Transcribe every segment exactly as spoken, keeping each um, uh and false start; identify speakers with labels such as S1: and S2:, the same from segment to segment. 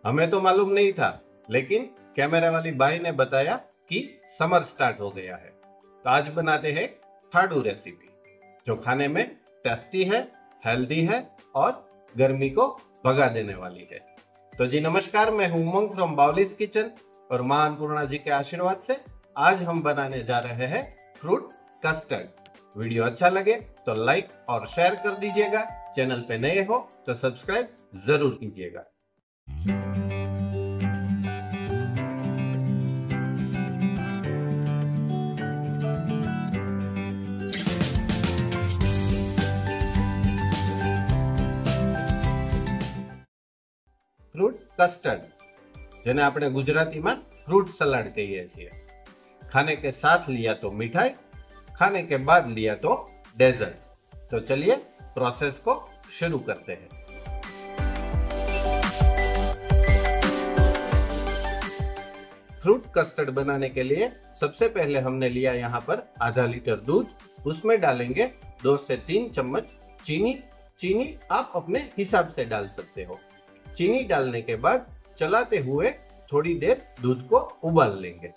S1: हमें तो मालूम नहीं था, लेकिन कैमरा वाली बाई ने बताया कि समर स्टार्ट हो गया है। तो आज बनाते हैं फाड़ू रेसिपी, जो खाने में टेस्टी है, हेल्दी है और गर्मी को भगा देने वाली है। तो जी नमस्कार, मैं हूं उमंग फ्रॉम बावलीज किचन और मां अन्नपूर्णा जी के आशीर्वाद से आज हम बनाने जा रहे हैं फ्रूट कस्टर्ड। वीडियो अच्छा लगे तो लाइक और शेयर कर दीजिएगा। चैनल पे नए हो तो सब्सक्राइब जरूर कीजिएगा। फ्रूट कस्टर्ड, જેને આપણે ગુજરાતીમાં फ्रूट सलाड કહીએ છીએ। खाने के साथ लिया तो मिठाई, खाने के बाद लिया तो डेजर्ट। तो चलिए प्रोसेस को शुरू करते हैं। फ्रूट कस्टर्ड बनाने के लिए सबसे पहले हमने लिया यहाँ पर आधा लीटर दूध। उसमें डालेंगे दो से तीन चम्मच चीनी। चीनी आप अपने हिसाब से डाल सकते हो। चीनी डालने के बाद चलाते हुए थोड़ी देर दूध को उबाल लेंगे।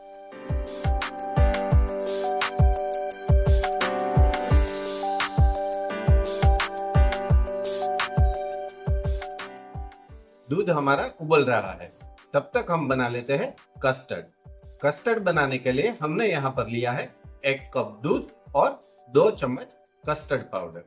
S1: दूध हमारा उबल रहा है, तब तक हम बना लेते हैं कस्टर्ड। कस्टर्ड बनाने के लिए हमने यहाँ पर लिया है एक कप दूध और दो चम्मच कस्टर्ड पाउडर।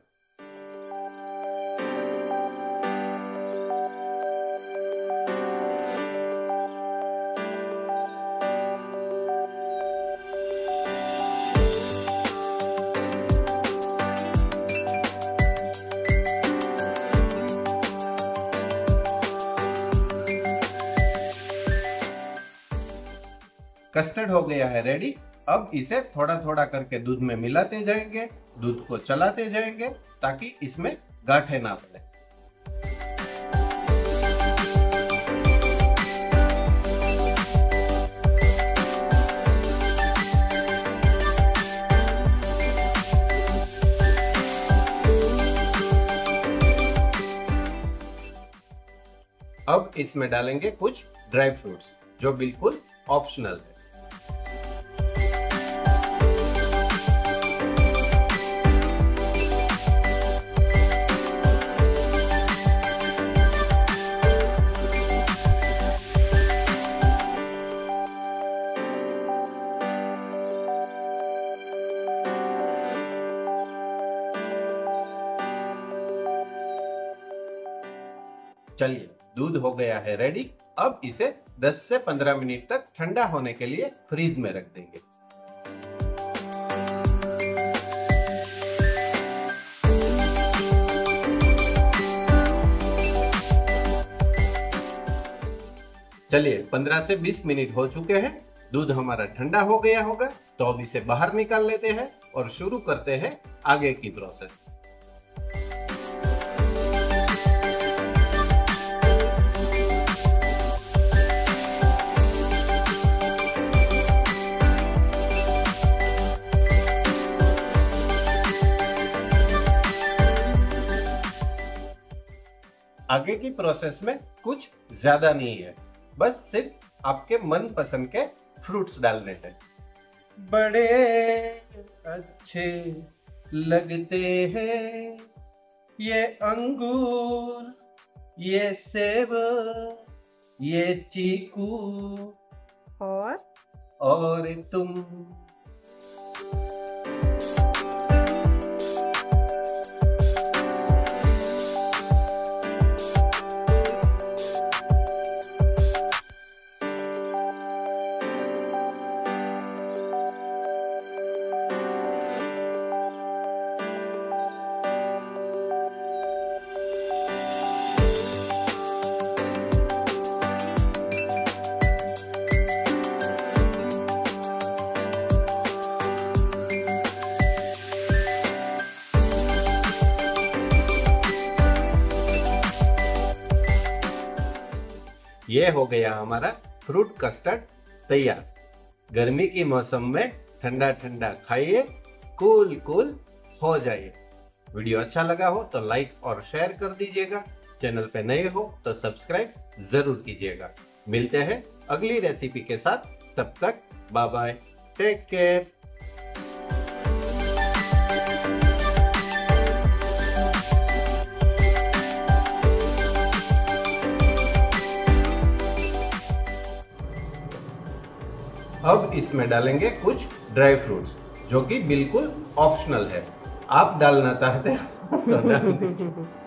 S1: कस्टर्ड हो गया है रेडी। अब इसे थोड़ा थोड़ा करके दूध में मिलाते जाएंगे, दूध को चलाते जाएंगे ताकि इसमें गांठें ना पड़े। अब इसमें डालेंगे कुछ ड्राई फ्रूट्स जो बिल्कुल ऑप्शनल है। चलिए दूध हो गया है रेडी। अब इसे दस से पंद्रह मिनट तक ठंडा होने के लिए फ्रीज में रख देंगे। चलिए पंद्रह से बीस मिनट हो चुके हैं। दूध हमारा ठंडा हो गया होगा, तो अब इसे बाहर निकाल लेते हैं और शुरू करते हैं आगे की प्रोसेस। आगे की प्रोसेस में कुछ ज्यादा नहीं है, बस सिर्फ आपके मन पसंद के फ्रूट्स डालने हैं। बड़े अच्छे लगते हैं ये अंगूर, ये सेब, ये चीकू
S2: और
S1: और तुम। ये हो गया हमारा फ्रूट कस्टर्ड तैयार। गर्मी की मौसम में ठंडा ठंडा खाइए, कूल कूल हो जाइए। वीडियो अच्छा लगा हो तो लाइक और शेयर कर दीजिएगा। चैनल पे नए हो तो सब्सक्राइब जरूर कीजिएगा। मिलते हैं अगली रेसिपी के साथ, तब तक बाय बाय, टेक केयर। अब इसमें डालेंगे कुछ ड्राई फ्रूट्स जो कि बिल्कुल ऑप्शनल है। आप डालना चाहते हो तो डाल दीजिए।